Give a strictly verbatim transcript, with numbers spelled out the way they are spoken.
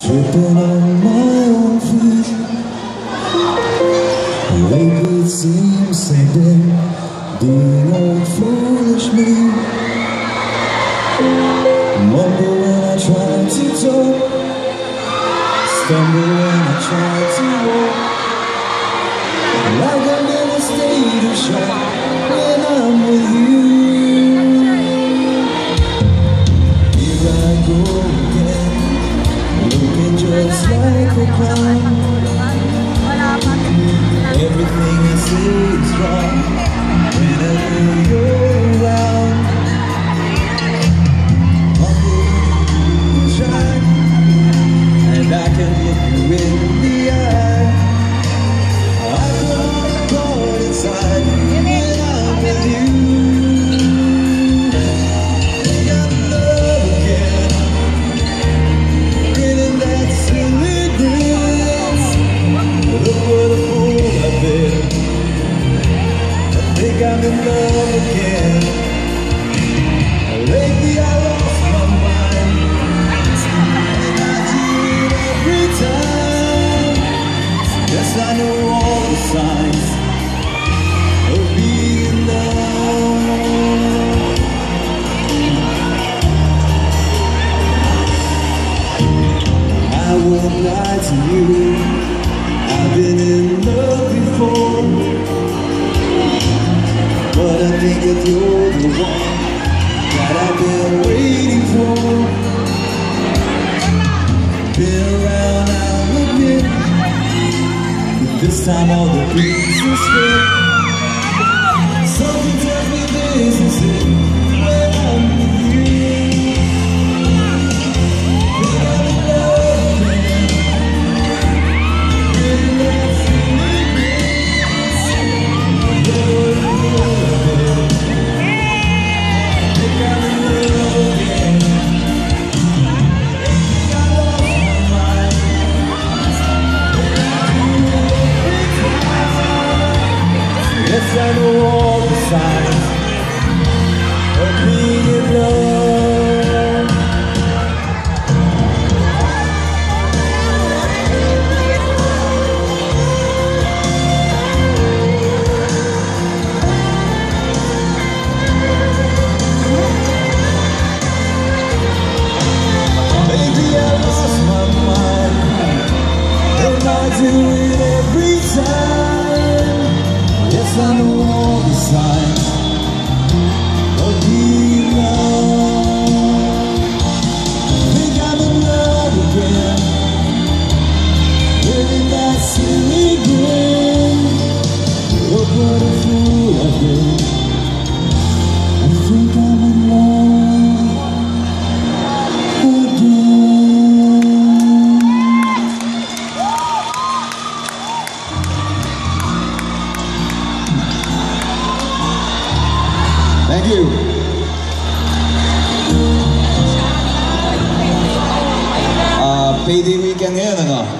tripping on my own feet. Lately it seems I've been being old foolish me. Mumble when I try to talk, stumble when I try to walk, like I'm in a state of shock when I'm with you. Here I go again, looking just like a clown. Everything I say is wrong whenever you're around. Humble, shy, and I can look you in the eye. I put all the blood inside when I'm with you. We got love again, grinning that silly grin. Look what a fool I've been. I think I'm in love again. Lately I lost my mind, and I do it every time. Yes, I know all the signs of being in love. I won't lie to you, I've been in love before, but I think that you're the one that I've been waiting for. Been around, I'll admit, but this time all the pieces fit. Something tells me this is it when I'm with you. Think I'm in love again, really let's see me. Never knew it. Think I'm in love again. Think I lost my mind. Yes, I know all the signs of being in love. Maybe I lost my mind, and I do it every time. Yes, I know all the signs of being loved. Think I'm in love again, living that silly grin. Look what a fool I've been. I think I'm in love again. Thank you. Uh, payday weekend ngayon, ano?